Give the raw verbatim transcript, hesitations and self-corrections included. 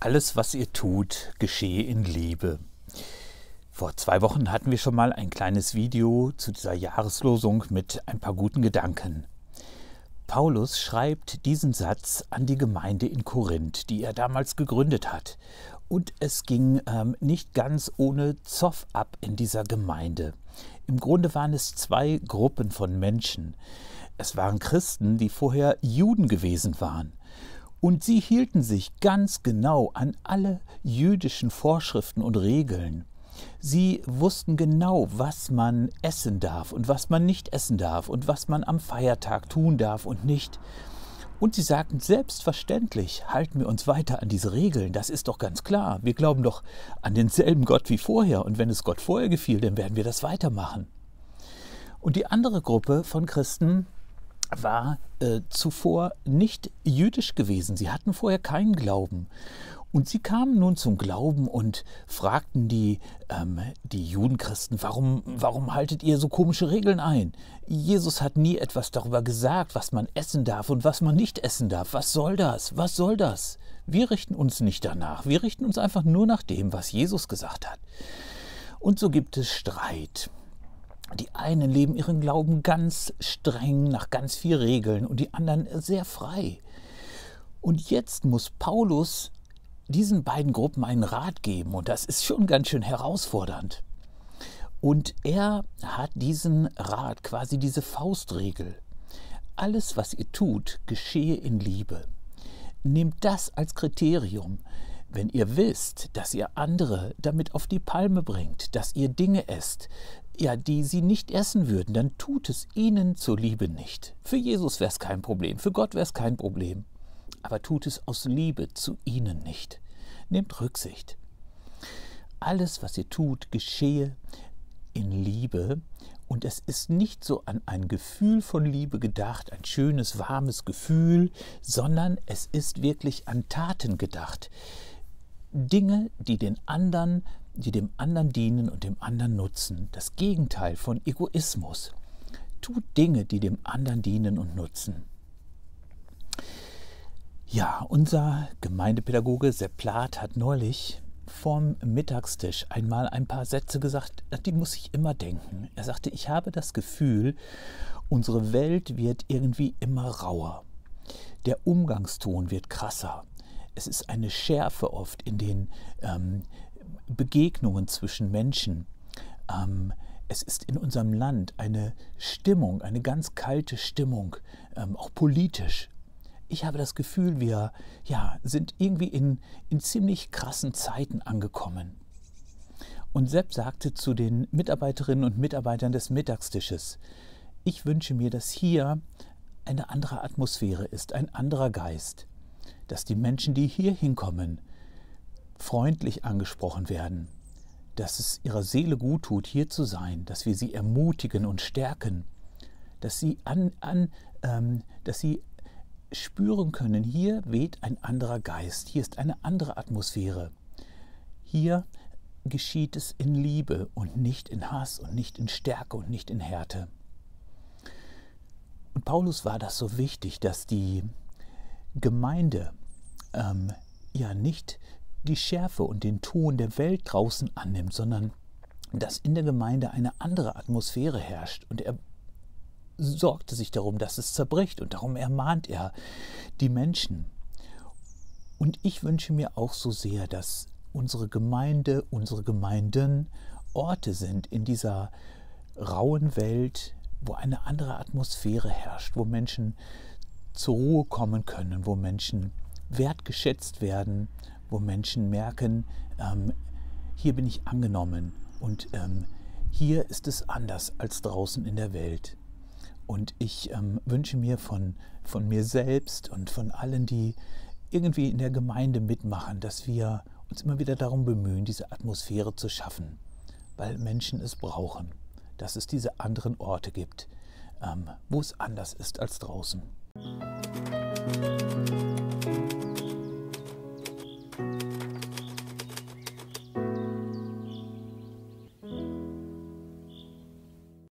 Alles, was ihr tut, geschehe in Liebe. Vor zwei Wochen hatten wir schon mal ein kleines Video zu dieser Jahreslosung mit ein paar guten Gedanken. Paulus schreibt diesen Satz an die Gemeinde in Korinth, die er damals gegründet hat. Und es ging ähm, nicht ganz ohne Zoff ab in dieser Gemeinde. Im Grunde waren es zwei Gruppen von Menschen. Es waren Christen, die vorher Juden gewesen waren. Und sie hielten sich ganz genau an alle jüdischen Vorschriften und Regeln. Sie wussten genau, was man essen darf und was man nicht essen darf und was man am Feiertag tun darf und nicht. Und sie sagten, selbstverständlich halten wir uns weiter an diese Regeln, das ist doch ganz klar. Wir glauben doch an denselben Gott wie vorher und wenn es Gott vorher gefiel, dann werden wir das weitermachen. Und die andere Gruppe von Christen war äh, zuvor nicht jüdisch gewesen. Sie hatten vorher keinen Glauben. Und sie kamen nun zum Glauben und fragten die, ähm, die Judenchristen, warum, warum haltet ihr so komische Regeln ein? Jesus hat nie etwas darüber gesagt, was man essen darf und was man nicht essen darf. Was soll das? Was soll das? Wir richten uns nicht danach. Wir richten uns einfach nur nach dem, was Jesus gesagt hat. Und so gibt es Streit. Die einen leben ihren Glauben ganz streng, nach ganz vielen Regeln und die anderen sehr frei. Und jetzt muss Paulus diesen beiden Gruppen einen Rat geben und das ist schon ganz schön herausfordernd. Und er hat diesen Rat, quasi diese Faustregel. Alles, was ihr tut, geschehe in Liebe. Nehmt das als Kriterium. Wenn ihr wisst, dass ihr andere damit auf die Palme bringt, dass ihr Dinge esst, ja, die sie nicht essen würden, dann tut es ihnen zur Liebe nicht. Für Jesus wäre es kein Problem, für Gott wäre es kein Problem. Aber tut es aus Liebe zu ihnen nicht. Nehmt Rücksicht. Alles, was ihr tut, geschehe in Liebe. Und es ist nicht so an ein Gefühl von Liebe gedacht, ein schönes, warmes Gefühl, sondern es ist wirklich an Taten gedacht. Dinge, die den anderen, die dem anderen dienen und dem anderen nutzen. Das Gegenteil von Egoismus. Tut Dinge, die dem anderen dienen und nutzen. Ja, unser Gemeindepädagoge Sepp Plath hat neulich vorm Mittagstisch einmal ein paar Sätze gesagt, die muss ich immer denken. Er sagte, ich habe das Gefühl, unsere Welt wird irgendwie immer rauer. Der Umgangston wird krasser. Es ist eine Schärfe oft in den ähm, Begegnungen zwischen Menschen. Ähm, es ist in unserem Land eine Stimmung, eine ganz kalte Stimmung, ähm, auch politisch. Ich habe das Gefühl, wir ja, sind irgendwie in, in ziemlich krassen Zeiten angekommen. Und Sepp sagte zu den Mitarbeiterinnen und Mitarbeitern des Mittagstisches, ich wünsche mir, dass hier eine andere Atmosphäre ist, ein anderer Geist, dass die Menschen, die hier hinkommen, freundlich angesprochen werden, dass es ihrer Seele gut tut, hier zu sein, dass wir sie ermutigen und stärken, dass sie, an, an, ähm, dass sie spüren können, hier weht ein anderer Geist, hier ist eine andere Atmosphäre. Hier geschieht es in Liebe und nicht in Hass und nicht in Stärke und nicht in Härte. Und Paulus war das so wichtig, dass die Gemeinde ähm, ja nicht die Schärfe und den Ton der Welt draußen annimmt, sondern dass in der Gemeinde eine andere Atmosphäre herrscht. Und er sorgte sich darum, dass es zerbricht und darum ermahnt er die Menschen. Und ich wünsche mir auch so sehr, dass unsere Gemeinde, unsere Gemeinden Orte sind in dieser rauen Welt, wo eine andere Atmosphäre herrscht, wo Menschen zur Ruhe kommen können, wo Menschen wertgeschätzt werden, wo Menschen merken, ähm, hier bin ich angenommen und ähm, hier ist es anders als draußen in der Welt. Und ich ähm, wünsche mir von, von mir selbst und von allen, die irgendwie in der Gemeinde mitmachen, dass wir uns immer wieder darum bemühen, diese Atmosphäre zu schaffen, weil Menschen es brauchen, dass es diese anderen Orte gibt, ähm, wo es anders ist als draußen.